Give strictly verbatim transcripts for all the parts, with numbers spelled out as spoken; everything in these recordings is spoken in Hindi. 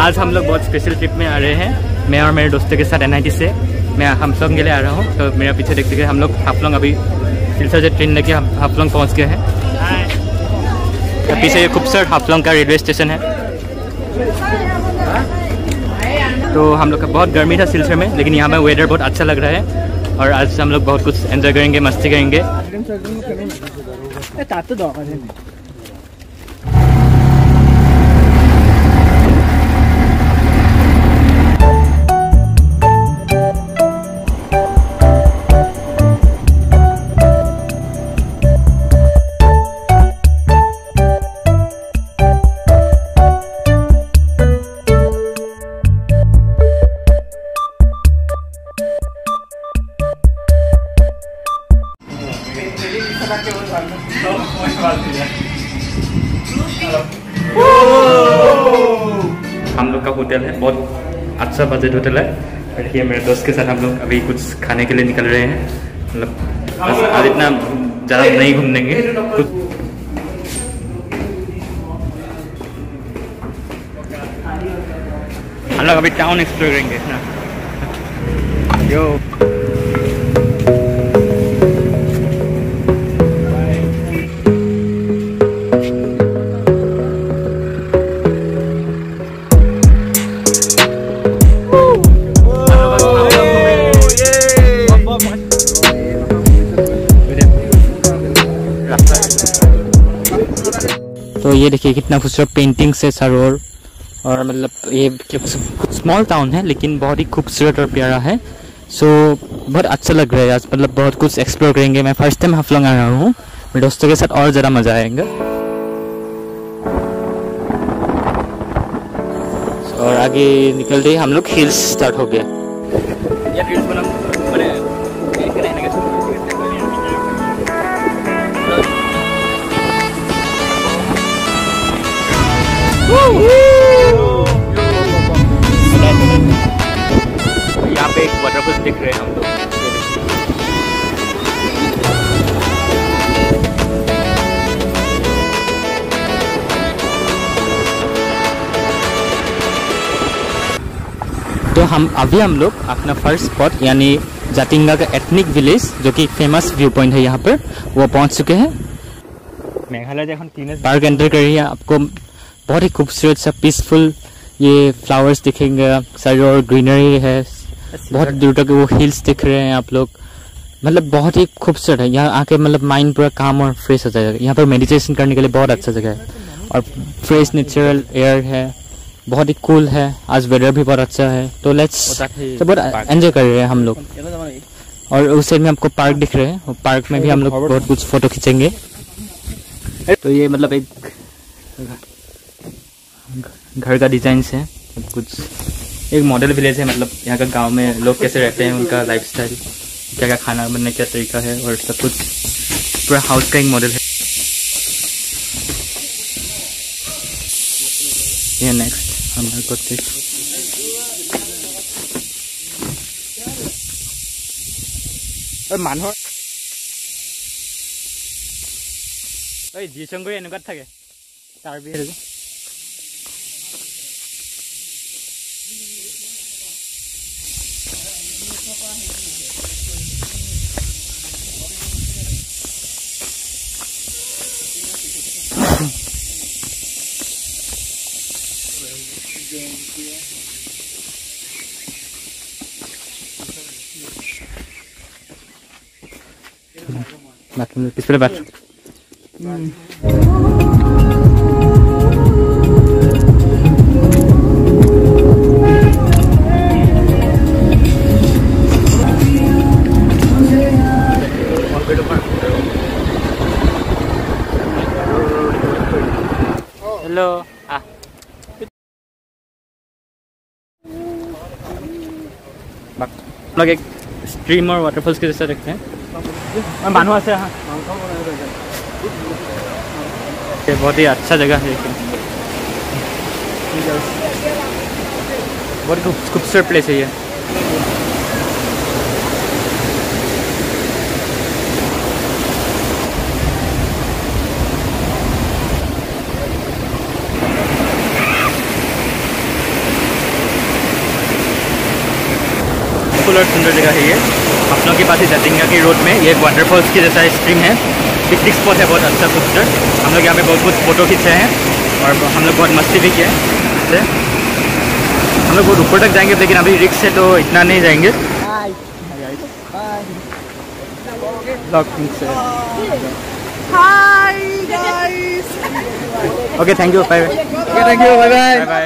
आज हम लोग बहुत स्पेशल ट्रिप में आ रहे हैं। मैं और मेरे दोस्तों के साथ एन आई टी से मैं हाफलोंग के लिए आ रहा हूँ। तो मेरा पीछे देखते हुए हम लोग हाफलोंग अभी सिलचर से ट्रेन लेके हम हाफलोंग पहुँच गए हैं। तो पीछे ये खूबसूरत हाफलोंग का रेलवे स्टेशन है। तो हम लोग का बहुत गर्मी था सिलचर में, लेकिन यहाँ पे वेदर बहुत अच्छा लग रहा है और आज हम लोग बहुत कुछ एंजॉय करेंगे, मस्ती करेंगे। हम लोग का होटल है, बहुत अच्छा बजट होटल है। और देखिए मेरे दोस्त के साथ हम लोग अभी कुछ खाने के लिए निकल रहे हैं। मतलब आज इतना ज़्यादा नहीं घूमेंगे, कुछ हम लोग अभी टाउन एक्सप्लोर करेंगे ना। यो तो ये देखिए कितना खूबसूरत पेंटिंग से सरोवर, और मतलब ये स्मॉल टाउन है लेकिन बहुत ही खूबसूरत और प्यारा है। सो बहुत अच्छा लग रहा है आज, मतलब बहुत कुछ एक्सप्लोर करेंगे। मैं फर्स्ट टाइम हाफलोंग आ रहा हूँ मेरे दोस्तों के साथ, और ज़्यादा मज़ा आएगा। और आगे निकल रहे हम लोग, हिल्स स्टार्ट हो गया। यहाँ पे एक वाटरफॉल दिख रहे हैं हम लोग। तो हम अभी हम लोग अपना फर्स्ट स्पॉट यानी जातिंगा का एथनिक विलेज, जो कि फेमस व्यू पॉइंट है यहाँ पर, वो पहुँच चुके हैं। मेघालय जब हम तीन पार्क एंटर कर रही है, आपको बहुत ही खूबसूरत सा पीसफुल ये फ्लावर्स दिखेंगे, साइड और ग्रीनरी है, बहुत दूर तक वो हिल्स दिख रहे हैं आप लोग। मतलब बहुत ही खूबसूरत है यहाँ आके, मतलब माइंड पूरा काम और फ्रेश हो जाएगा। यहाँ पर मेडिटेशन करने के लिए बहुत अच्छा जगह है और फ्रेश नेचुरल एयर है, बहुत ही कूल है। आज वेदर भी बहुत अच्छा है, तो लेट्स तो बहुत एंजॉय कर रहे हैं हम लोग। और उस साइड में आपको पार्क दिख रहे हैं, पार्क में भी हम लोग बहुत कुछ फोटो खींचेंगे। तो ये मतलब एक घर का डिजाइन है, कुछ एक मॉडल विलेज है। मतलब यहाँ का गांव में लोग कैसे रहते हैं, उनका लाइफस्टाइल, क्या क्या खाना बनने का तरीका है, और सब कुछ पूरा हाउस का एक मॉडल है। ये नेक्स्ट हमारे को और मानव जी संगरी एनेकुवात थाके Karbi bathroom display bathroom hmm. Hello ah लोग एक स्ट्रीम और वाटरफॉल्स के जैसा रखते हैं। मानवा से हाँ, ये बहुत ही अच्छा जगह है, बहुत खूबसूरत प्लेस है ये। खूबसूरत सुंदर जगह है ये। हाफलोंग के पास ही जातिंगा की रोड में ये वाटरफॉल्स की जैसा स्ट्रीम है, पिकनिक स्पॉट है बहुत अच्छा खूबसूरत। हम लोग यहाँ पे बहुत कुछ फ़ोटो खींचे हैं और हम लोग बहुत मस्ती भी किए हैं। हम लोग बहुत ऊपर तक जाएंगे, लेकिन अभी रिक्स है तो इतना नहीं जाएंगे। Okay thank you, bye bye. Thank you, bye bye bye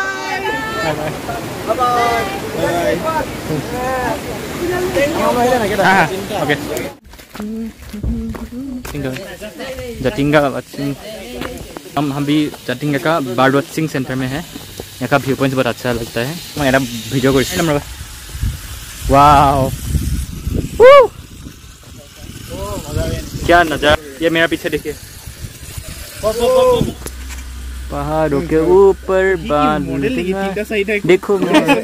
bye. हाँ ओके। जातिंगा वाचिंग, हम हम भी जातिंगा का बर्ड वाचिंग सेंटर में है। यहाँ का व्यू पॉइंट बहुत अच्छा लगता है। मैं এটা वीडियो कर वाओ, क्या नज़ारा। ये मेरा पीछे देखिए, पहाड़ों के ऊपर बादल देखो।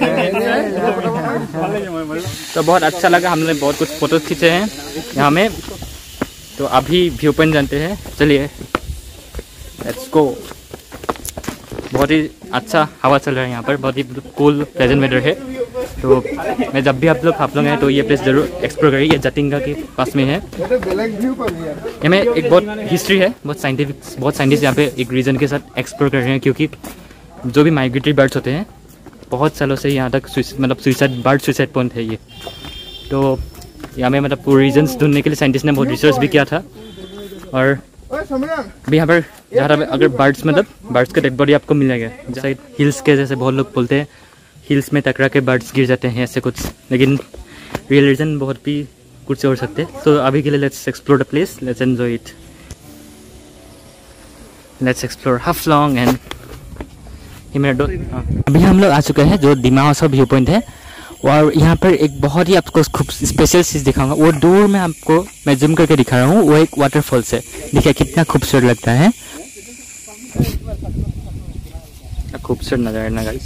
तो बहुत अच्छा लगा, हमने बहुत कुछ फोटो खींचे हैं यहाँ में। तो अभी व्यू पॉइंट जानते हैं, चलिए लेट्स गो। बहुत ही अच्छा हवा चल रहा है यहाँ पर, बहुत ही कूल प्लेजेंट वेदर है। तो मैं जब भी आप लोग आप लोग हैं तो ये प्लेस जरूर एक्सप्लोर करिए। ये जातिंगा के पास में है। यहाँ में एक बहुत हिस्ट्री है, बहुत साइंटिफिक, बहुत साइंटिस्ट यहाँ पे एक रीजन के साथ एक्सप्लोर कर रहे हैं, क्योंकि जो भी माइग्रेटरी बर्ड्स होते हैं बहुत सालों से यहाँ तक मतलब सुइसाइड बर्ड सुइसाइड पॉइंट है ये। तो यहाँ में मतलब पूरे रीजन्स ढूंढने के लिए साइंटिस्ट ने बहुत रिसर्च भी किया था। और अभी यहाँ पर जहाँ अगर बर्ड्स मतलब बर्ड्स का डेड बॉडी आपको मिलेगा, जैसे हिल्स के जैसे बहुत लोग बोलते हैं हिल्स में टकरा के बर्ड्स गिर जाते हैं ऐसे कुछ, लेकिन रियल रीज़न बहुत भी कुछ हो सकते हैं। तो अभी के लिए let's explore the place, let's enjoy it, let's explore Haflong and ये मेरा दो। अभी हम लोग आ चुके हैं जो डिमा हासाओ व्यू पॉइंट है। और यहाँ पर एक बहुत ही आपको खूब स्पेशल चीज़ दिखाऊंगा। वो दूर में आपको मैं जूम करके दिखा रहा हूँ, वो एक वाटरफॉल्स है। देखिए कितना खूबसूरत लगता है, खूबसूरत नज़ारा ना guys.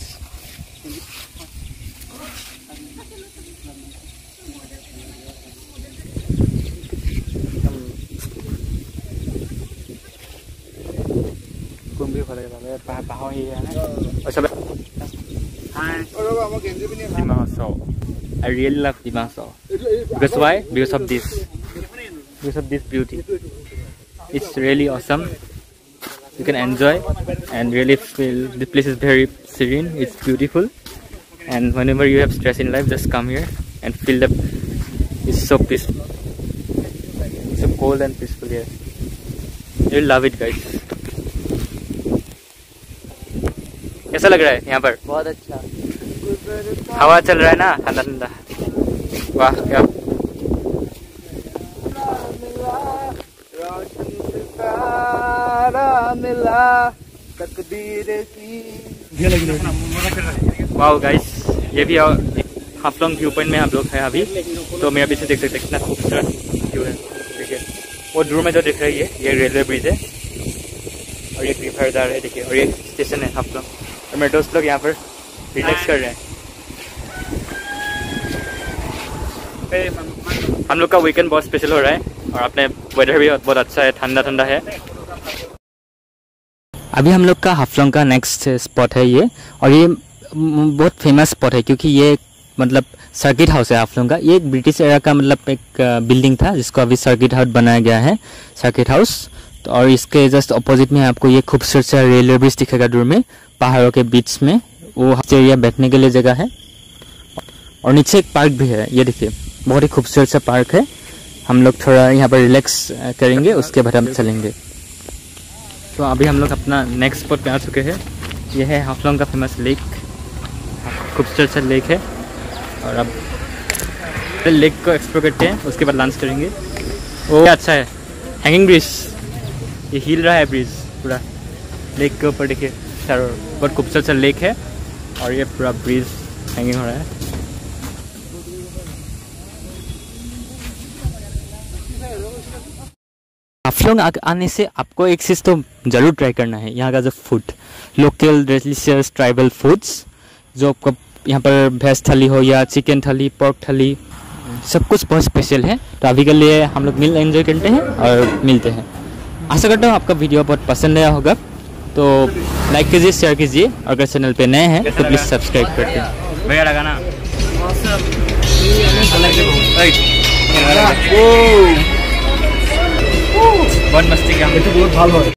Dima Hasao. I really love Dima Hasao. Because why? Because of this. Because of this beauty. It's really awesome. You can enjoy and really feel the place is very serene. It's beautiful. And whenever you have stress in life, just come here and feel the. It's so peaceful. It's so cold and peaceful here. You'll love it, guys. कैसा लग रहा है यहाँ पर? बहुत अच्छा, हवा चल रहा है ना, ठंडा ठंडा। वाह क्या वाह गाइस। ये भी हाफलोंग व्यू पॉइंट में हम लोग हैं अभी। तो मेरा पीछे देख सकते हैं कितना खूबसूरत व्यू है। देखिए वो दूर में जो दिख रही है ये रेलवे ब्रिज है और ये रिवरदार है, देखिए। और ये स्टेशन है हाफलोंग। और मेरे दोस्त लोग यहाँ पर रिलैक्स कर रहे हैं। हम लोग का वीकेंड बहुत स्पेशल हो रहा है और अपने वेदर भी बहुत अच्छा है, ठंडा ठंडा है। अभी हम लोग का हाफलोंग का नेक्स्ट स्पॉट है ये, और ये बहुत फेमस स्पॉट है क्योंकि ये मतलब सर्किट हाउस है हाफलोंग का। ये एक ब्रिटिश एरा का मतलब एक बिल्डिंग था जिसको अभी सर्किट हाउस बनाया गया है, सर्किट हाउस। तो और इसके जस्ट अपोजिट में आपको ये खूबसूरत सा रेलवे ब्रिज दिखेगा दूर में, पहाड़ों के बीच में। वो एरिया बैठने के लिए जगह है और नीचे एक पार्क भी है। ये देखिए बहुत ही खूबसूरत सा पार्क है। हम लोग थोड़ा यहाँ पर रिलैक्स करेंगे, उसके बाद हम चलेंगे। तो अभी हम लोग अपना नेक्स्ट स्पॉट पे आ चुके हैं। यह है हाफलोंग का फेमस लेक, खूबसूरत सा लेक है। और अब लेक को एक्सप्लोर करते हैं, उसके बाद लंच करेंगे। वो अच्छा है, हैंगिंग ब्रिज, ये हिल रहा है ब्रिज पूरा लेक के ऊपर। देखिए चारों बहुत खूबसूरत सा लेक है और ये पूरा ब्रिज हैंगिंग हो रहा है। हाफलोंग आने से आपको एक चीज़ तो ज़रूर ट्राई करना है, यहाँ का जो food, local delicious tribal foods, जो आपको यहाँ पर वेज थाली हो या चिकन थाली, पोर्क थाली, सब कुछ बहुत स्पेशल है। तो अभी के लिए हम लोग मिल एंजॉय करते हैं और मिलते हैं। आशा करता हूँ आपका वीडियो बहुत पसंद आया होगा। तो लाइक कीजिए, शेयर कीजिए, और अगर चैनल पे नए हैं तो प्लीज़ सब्सक्राइब करते हैं। भैया लगा ना। बहुत मस्ती किया। बहुत ভাল হয়।